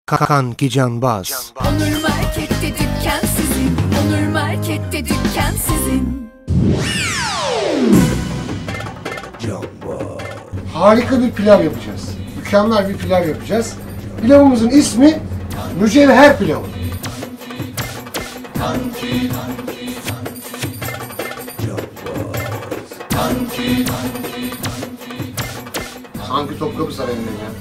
Kanki Canbaz. Onur Market'te dükkan sizin. Onur Market'te dükkan sizin. Harika bir pilav yapacağız. Mükemmel bir pilav yapacağız. Pilavımızın ismi mücevher pilavı. Sanki Topkapı Sarayı'ndayım ya.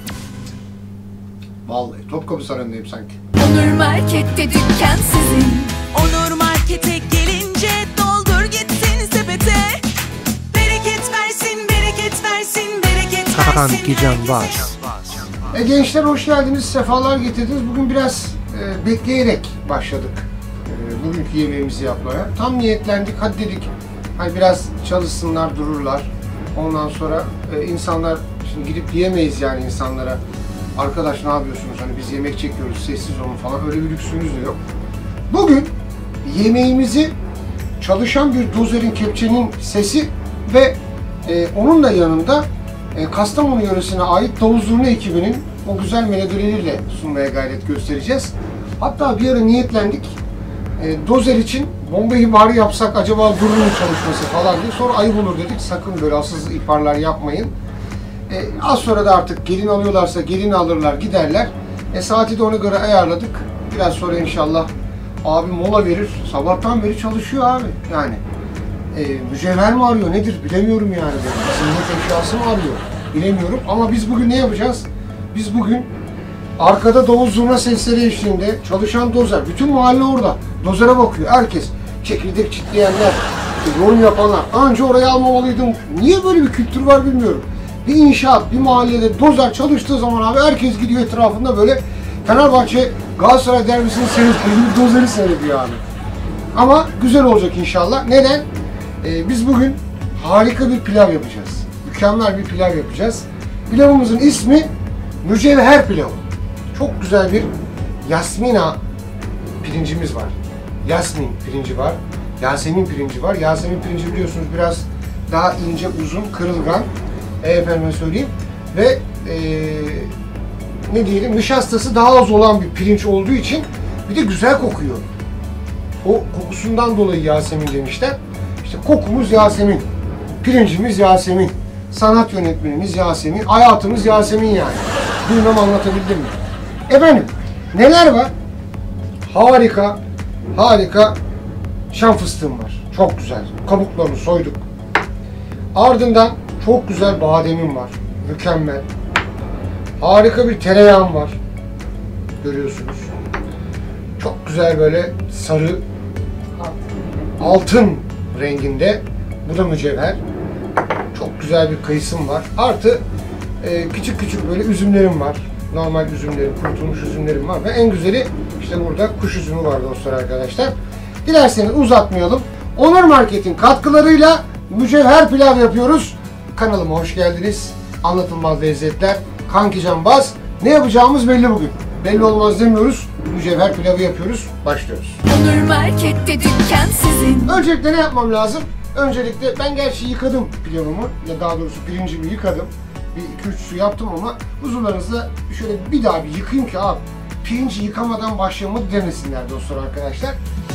Vallahi Topkapı Sarayı'ndayım sanki. Onur Market'te dükkan sizin. Onur Market'e gelince doldur gitsin sepete. Bereket versin, bereket versin, bereket versin. Kanki Canbaz. Gençler hoş geldiniz, sefalar getirdiniz. Bugün biraz bekleyerek başladık bugünkü yemeğimizi yapmaya. Tam niyetlendik, hadi dedik hani biraz çalışsınlar, dururlar. Ondan sonra insanlar, şimdi gidip diyemeyiz yani insanlara. Arkadaş ne yapıyorsunuz? Hani biz yemek çekiyoruz, sessiz olun falan. Öyle bir lüksümüz de yok. Bugün yemeğimizi çalışan bir dozerin, kepçenin sesi ve onun da yanında Kastamonu yöresine ait davul zurna ekibinin o güzel melodileriyle sunmaya gayret göstereceğiz. Hatta bir ara niyetlendik. Dozer için bomba ihbarı yapsak acaba durur mu çalışması falan diye. Sonra ayıp olur dedik. Sakın böyle asıl ihbarlar yapmayın. Az sonra da artık gelin alıyorlarsa gelin alırlar, giderler. Saati de ona göre ayarladık. Biraz sonra inşallah abi mola verir. Sabahtan beri çalışıyor abi. Yani mücevher mi arıyor nedir bilemiyorum yani. Zihnet eşyası mı arıyor bilemiyorum. Ama biz bugün ne yapacağız? Biz bugün arkada davul zurna sesleri eşliğinde çalışan dozer. Bütün mahalle orada. Dozere bakıyor. Herkes. Çekirdek çitleyenler, yorum yapanlar. Anca oraya almamalıydım. Niye böyle bir kültür var bilmiyorum. Bir inşaat, bir mahallede dozer çalıştığı zaman abi herkes gidiyor etrafında böyle Fenerbahçe Galatasaray derbisini seyrediyor, dozeri seyrediyor abi. Ama güzel olacak inşallah. Neden? Biz bugün harika bir pilav yapacağız. Mükemmel bir pilav yapacağız. Pilavımızın ismi mücevher pilavı. Çok güzel bir yasmina pirincimiz var. Yasmin pirinci var. Yasemin pirinci var. Yasemin pirinci biliyorsunuz biraz daha ince, uzun, kırılgan. Efendime söyleyeyim. Ve ne diyelim, nişastası daha az olan bir pirinç olduğu için bir de güzel kokuyor. O kokusundan dolayı Yasemin demişler. İşte kokumuz Yasemin, pirincimiz Yasemin, sanat yönetmenimiz Yasemin, hayatımız Yasemin yani. Bilmem anlatabildim mi? Efendim, neler var? Harika, harika şam fıstığım var. Çok güzel. Kabuklarını soyduk. Ardından çok güzel bademim var. Mükemmel. Harika bir tereyağım var. Görüyorsunuz. Çok güzel böyle sarı, altın renginde. Bu da mücevher. Çok güzel bir kayısım var. Artı küçük küçük böyle üzümlerim var. Normal üzümlerim, kurutulmuş üzümlerim var. Ve en güzeli işte burada kuş üzümü var dostlar arkadaşlar. Dilerseniz uzatmayalım. Onur Market'in katkılarıyla mücevher pilav yapıyoruz. Kanalıma hoş geldiniz. Anlatılmaz lezzetler. Kanki Canbaz. Ne yapacağımız belli bugün. Belli olmaz demiyoruz. Mücevher pilavı yapıyoruz. Başlıyoruz. Onur Market'te dükkan sizin. Öncelikle ne yapmam lazım? Öncelikle ben gerçi yıkadım pilavımı. Ya daha doğrusu pirincimi yıkadım. Bir 2-3 su yaptım ama huzurlarınızda şöyle bir daha bir yıkayayım ki abi pirinci yıkamadan başlamadı demesinler dostlar arkadaşlar.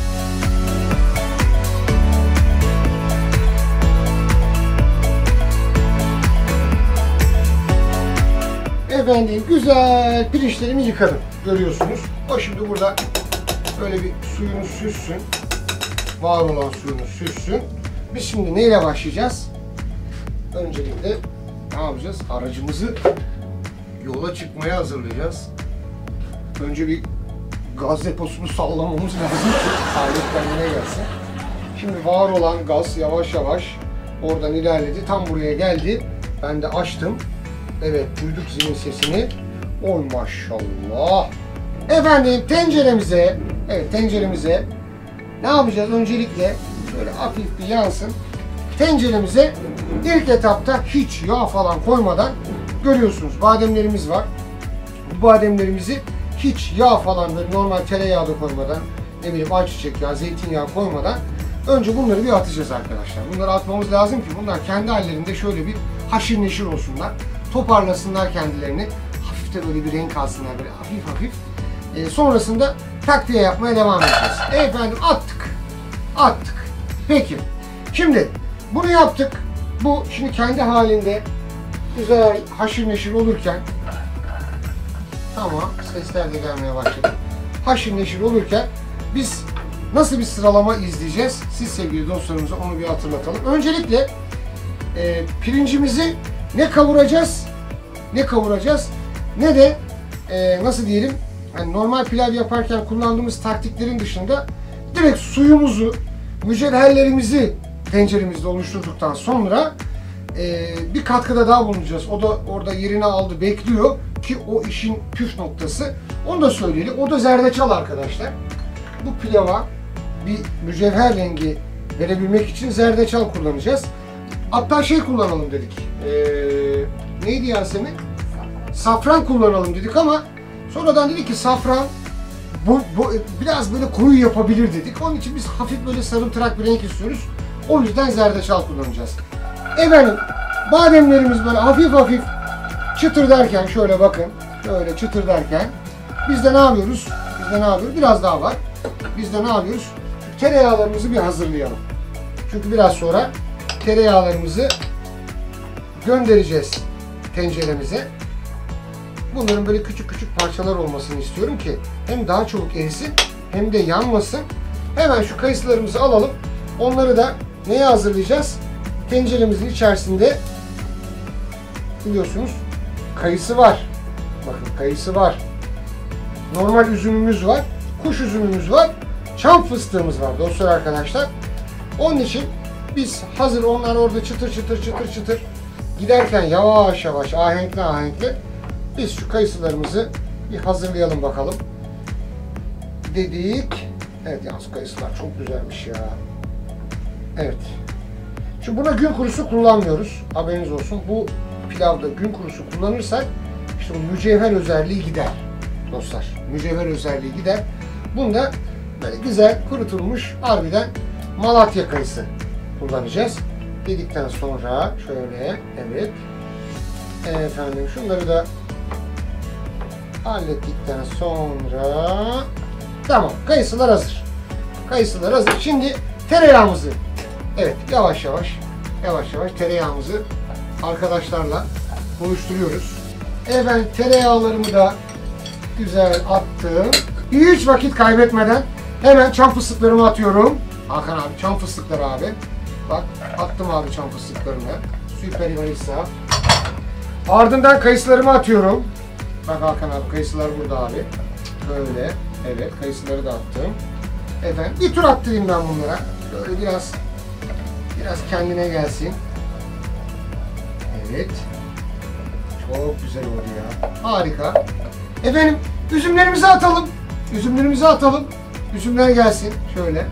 Efendim güzel pirinçlerimi yıkadım. Görüyorsunuz. O şimdi burada böyle bir suyunu süssün. Var olan suyunu süssün. Biz şimdi neyle başlayacağız? Öncelikle ne yapacağız? Aracımızı yola çıkmaya hazırlayacağız. Önce bir gaz deposunu sallamamız lazım ki alet kendine gelsin. Şimdi var olan gaz yavaş yavaş oradan ilerledi. Tam buraya geldi. Ben de açtım. Evet, duyduk zilin sesini. Oy maşallah. Efendim tenceremize ne yapacağız? Öncelikle şöyle hafif bir yansın. Tenceremize ilk etapta hiç yağ falan koymadan görüyorsunuz bademlerimiz var. Bu bademlerimizi hiç yağ falan böyle normal tereyağı da koymadan, ne bileyim ayçiçek yağı, zeytinyağı koymadan önce bunları bir atacağız arkadaşlar. Bunları atmamız lazım ki bunlar kendi hallerinde şöyle bir haşir neşir olsunlar. Toparlasınlar kendilerini. Hafif de böyle bir renk alsınlar böyle hafif hafif. Sonrasında takviye yapmaya devam edeceğiz. Efendim attık. Peki. Şimdi bunu yaptık. Bu şimdi kendi halinde güzel haşır neşir olurken, tamam, sesler de gelmeye başladı. Haşır neşir olurken biz nasıl bir sıralama izleyeceğiz? Siz sevgili dostlarımıza onu bir hatırlatalım. Öncelikle pirincimizi ne kavuracağız ne de nasıl diyelim, yani normal pilav yaparken kullandığımız taktiklerin dışında direkt suyumuzu, mücevherlerimizi tenceremizde oluşturduktan sonra bir katkıda daha bulunacağız. O da orada yerini aldı, bekliyor ki o işin püf noktası. Onu da söyleyelim. O da zerdeçal arkadaşlar. Bu pilava bir mücevher rengi verebilmek için zerdeçal kullanacağız. Hatta şey kullanalım dedik. Neydi Yasemin? Safran kullanalım dedik ama sonradan dedik ki safran bu biraz böyle koyu yapabilir dedik. Onun için biz hafif böyle sarımtırak bir renk istiyoruz. O yüzden zerdeçal kullanacağız. Efendim, bademlerimiz böyle hafif çıtır derken, şöyle bakın, şöyle çıtır derken biz de ne yapıyoruz? Biraz daha var. Biz de ne yapıyoruz? Tereyağlarımızı bir hazırlayalım. Çünkü biraz sonra tereyağlarımızı göndereceğiz tenceremize. Bunların böyle küçük parçalar olmasını istiyorum ki hem daha çabuk erisin hem de yanmasın. Hemen şu kayısılarımızı alalım. Onları da neye hazırlayacağız? Tenceremizin içerisinde biliyorsunuz kayısı var. Bakın kayısı var. Normal üzümümüz var. Kuş üzümümüz var. Çam fıstığımız var dostlar arkadaşlar. Onun için biz hazır onlar orada çıtır çıtır giderken yavaş ahenkli biz şu kayısılarımızı bir hazırlayalım bakalım dedik. Evet, yalnız kayısılar çok güzelmiş ya. Evet. Şimdi buna gün kurusu kullanmıyoruz. Haberiniz olsun. Bu pilavda gün kurusu kullanırsak işte bu mücevher özelliği gider dostlar. Mücevher özelliği gider. Bunda böyle güzel kurutulmuş harbiden Malatya kayısı kullanacağız. Dedikten sonra şöyle, evet. Efendim şunları da hallettikten sonra tamam, kayısılar hazır. Şimdi tereyağımızı, evet, yavaş yavaş tereyağımızı arkadaşlarla buluşturuyoruz. Efendim tereyağlarımı da güzel attım. Hiç vakit kaybetmeden hemen çam fıstıklarımı atıyorum. Hakan abi, çam fıstıkları abi. Bak, attım abi çam fıstıklarını. Süper harika. Ardından kayısılarımı atıyorum. Bak Hakan abi, kayısılar burada abi. Böyle, evet, kayısıları da attım. Efendim bir tur attırayım ben bunlara. Böyle biraz kendine gelsin. Evet. Çok güzel oldu ya. Harika. Efendim üzümlerimizi atalım. Üzümler gelsin. Şöyle.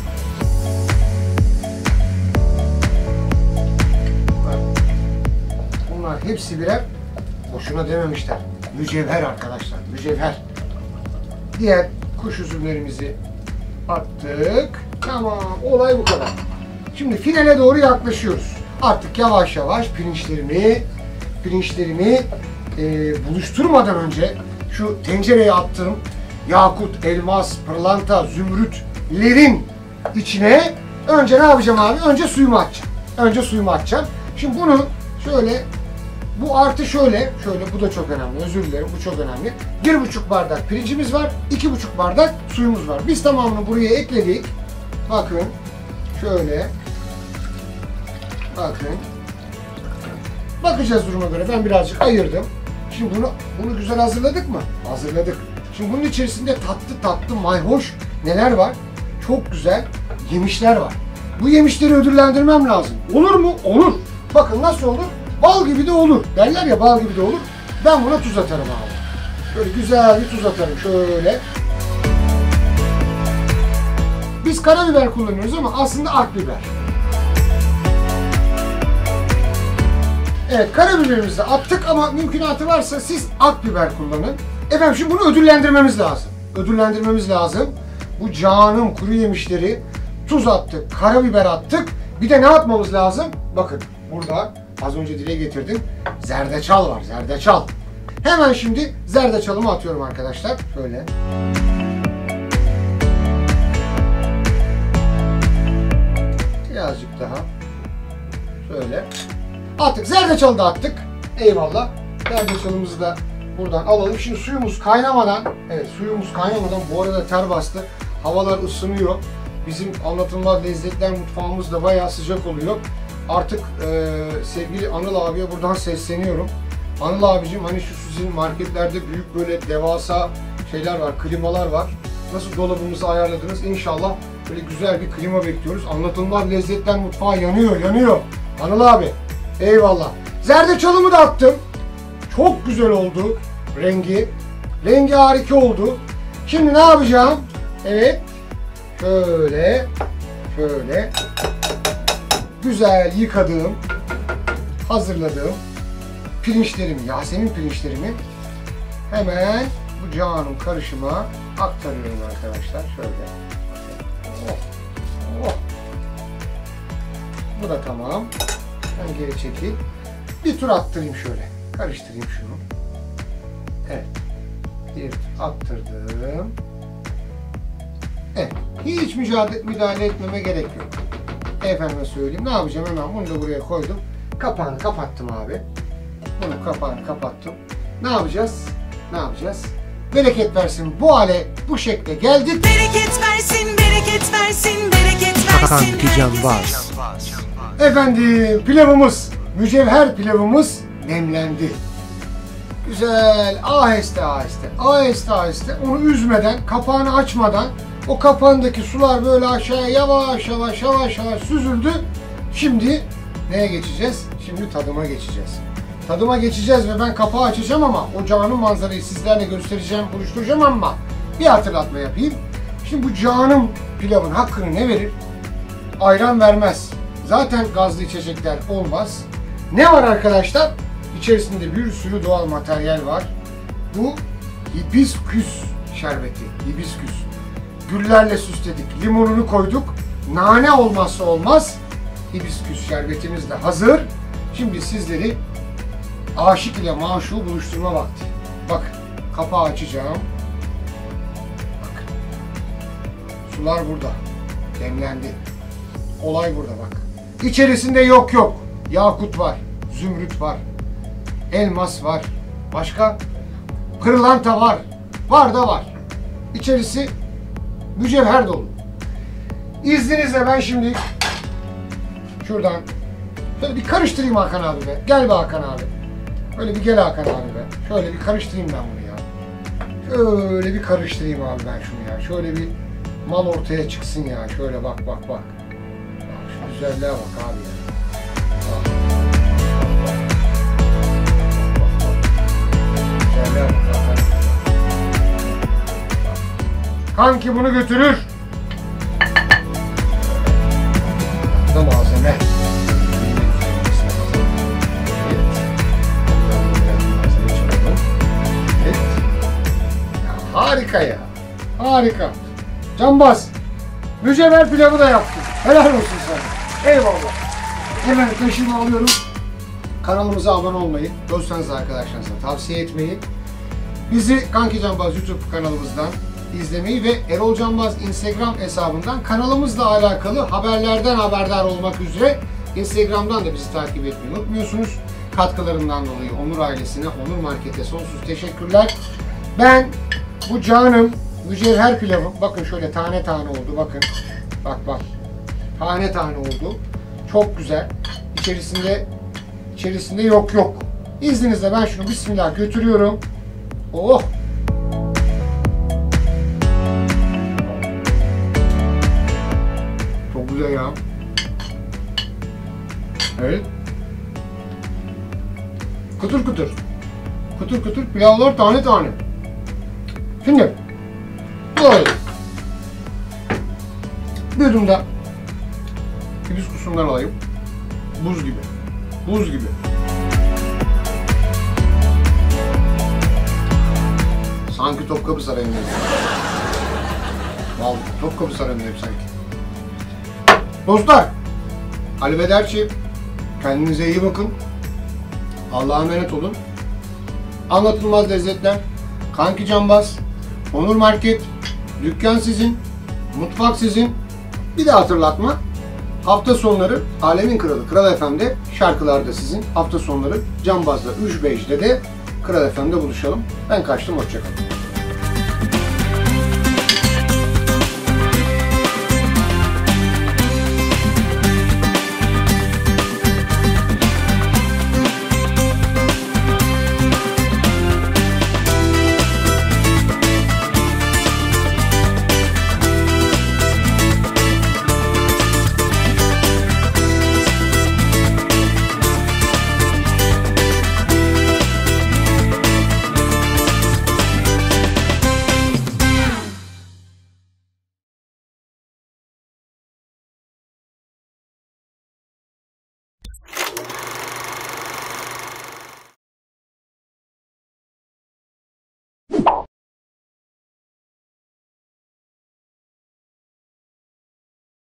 Bunlar hepsi birer, boşuna dememişler, mücevher arkadaşlar. Mücevher. Diğer kuş üzümlerimizi attık. Tamam. Olay bu kadar. Şimdi finale doğru yaklaşıyoruz. Artık yavaş yavaş pirinçlerimi buluşturmadan önce şu tencereye attığım yakut, elmas, pırlanta, zümrütlerin içine önce ne yapacağım abi? Önce suyumu atacağım. Şimdi bunu şöyle, bu artı şöyle bu da çok önemli. Özür dilerim, bu çok önemli. 1,5 bardak pirincimiz var, 2,5 bardak suyumuz var. Biz tamamını buraya ekledik. Bakın şöyle. Bakın. Bakacağız duruma göre. Ben birazcık ayırdım. Şimdi bunu güzel hazırladık mı? Hazırladık. Şimdi bunun içerisinde tatlı mayhoş neler var? Çok güzel yemişler var. Bu yemişleri ödüllendirmem lazım. Olur mu? Olur. Bakın nasıl olur? Bal gibi de olur. Derler ya, bal gibi de olur. Ben buna tuz atarım abi. Böyle güzel bir tuz atarım. Şöyle. Biz karabiber kullanıyoruz ama aslında akbiber. Evet, karabiberimizi attık ama mümkünatı varsa siz akbiber kullanın. Efendim şimdi bunu ödüllendirmemiz lazım. Bu canım kuru yemişleri, tuz attık, karabiber attık. Bir de ne yapmamız lazım? Bakın burada az önce dile getirdim. Zerdeçal var, zerdeçal. Hemen şimdi zerdeçalımı atıyorum arkadaşlar. Şöyle. Birazcık daha. Şöyle. Attık. Zerdeçalı da attık. Eyvallah. Zerdeçalımızı da buradan alalım. Şimdi suyumuz kaynamadan, evet suyumuz kaynamadan, bu arada ter bastı. Havalar ısınıyor. Bizim anlatılmaz lezzetler mutfağımız da bayağı sıcak oluyor. Artık sevgili Anıl abiye buradan sesleniyorum. Anıl abicim, hani şu sizin marketlerde büyük böyle devasa şeyler var, klimalar var. Nasıl dolabımızı ayarladınız? İnşallah böyle güzel bir klima bekliyoruz. Anlatılmaz lezzetler mutfağı yanıyor, yanıyor. Anıl abi, eyvallah. Zerdeçalımı da attım. Çok güzel oldu rengi. Rengi harika oldu. Şimdi ne yapacağım? Evet. Şöyle güzel yıkadığım, hazırladığım pirinçlerimi, Yasemin pirinçlerimi hemen bu Canım karışıma aktarıyorum arkadaşlar. Şöyle. Oh. Bu da tamam. Ben geri çekeyim. Bir tur attırayım şöyle. Karıştırayım şunu. Evet. Bir attırdım. Evet. Hiç müdahale etmeme gerek yok. Efendime söyleyeyim. Ne yapacağım? Hemen bunu da buraya koydum. Kapağını kapattım abi. Bunun kapağını kapattım. Ne yapacağız? Ne yapacağız? Bereket versin. Bu hale, bu şekle geldik. Bereket versin, bereket versin, bereket versin. Kanki Canbaz. Efendim, pilavımız, mücevher pilavımız demlendi. Güzel, aheste aheste, onu üzmeden, kapağını açmadan, o kapağındaki sular böyle aşağıya yavaş yavaş süzüldü. Şimdi neye geçeceğiz? Şimdi tadıma geçeceğiz. Tadıma geçeceğiz ve ben kapağı açacağım ama o Canım manzarayı sizlerle göstereceğim, buluşturacağım ama bir hatırlatma yapayım. Şimdi bu Canım pilavın hakkını ne verir? Ayran vermez. Zaten gazlı içecekler olmaz. Ne var arkadaşlar? İçerisinde bir sürü doğal materyal var. Bu hibisküs şerbeti. Hibisküs. Güllerle süsledik. Limonunu koyduk. Nane olmazsa olmaz. Hibisküs şerbetimiz de hazır. Şimdi sizleri aşık ile maşuğu buluşturma vakti. Bakın, kapağı açacağım. Bakın. Sular burada. Demlendi. Olay burada bak. İçerisinde yok. Yakut var. Zümrüt var. Elmas var. Başka? Pırlanta var. Var da var. İçerisi mücevher dolu. İzninizle ben şimdi şuradan şöyle bir karıştırayım Hakan abi be. Gel be Hakan abi. Böyle bir gel Hakan abi be. Şöyle bir karıştırayım ben bunu ya. Şöyle bir karıştırayım abi ben şunu ya. Şöyle bir mal ortaya çıksın ya. Şöyle bak. Bak şu güzelliğe bak abi ya. Bak. Güzelliğe bak Hakan. Kanki bunu götürür. Da malzeme. Harika ya. Harika. Canbaz. Mücevher pilavı da yaptın. Helal olsun sana. Eyvallah. Hemen kaşığımı alıyorum. Kanalımıza abone olmayı, dostlarınıza, arkadaşlarınıza tavsiye etmeyi, bizi Kanki Canbaz YouTube kanalımızdan izlemeyi ve Erol Canbaz Instagram hesabından kanalımızla alakalı haberlerden haberdar olmak üzere Instagram'dan da bizi takip etmeyi unutmuyorsunuz. Katkılarından dolayı Onur ailesine, Onur Market'e sonsuz teşekkürler. Ben bu Canım mücevher pilavım, bakın şöyle tane tane oldu, bakın. Bak. Tane tane oldu. Çok güzel. İçerisinde yok. İzninizle ben şunu bismillah götürüyorum. Oh! Çok güzel ya. Evet. Kıtır kıtır pilavlar tane tane. Şimdi böyle bir yudum da hibiskusundan alayım. Buz gibi. Sanki Topkapı Sarayı'ndayım. Vallahi Topkapı Sarayı'ndayım sanki. Dostlar, arrivederci. Kendinize iyi bakın. Allah'a emanet olun. Anlatılmaz Lezzetler, Kanki Canbaz, Onur Market, Dükkan sizin, Mutfak sizin. Bir de hatırlatma. Hafta sonları Alemin Kralı Kral FM'de, şarkılar da sizin. Hafta sonları Canbaz'da 3-5'de de Kral FM'de buluşalım. Ben kaçtım, hoşça kalın.